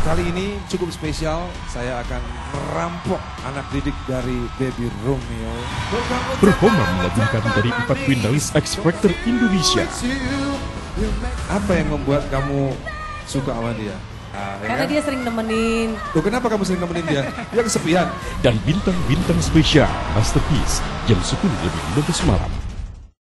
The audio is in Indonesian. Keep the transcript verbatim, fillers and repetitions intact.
Kali ini cukup spesial, saya akan merampok anak didik dari Baby Romeo. Berhomam mengagumkan dari empat finalis X Factor Indonesia. Apa yang membuat kamu suka sama dia? Nah, ya Karena kan? dia sering nemenin. Loh, kenapa kamu sering nemenin dia? Dia kesepian. Dan bintang-bintang spesial Masterpiece jam sepuluh lebih lima belas malam.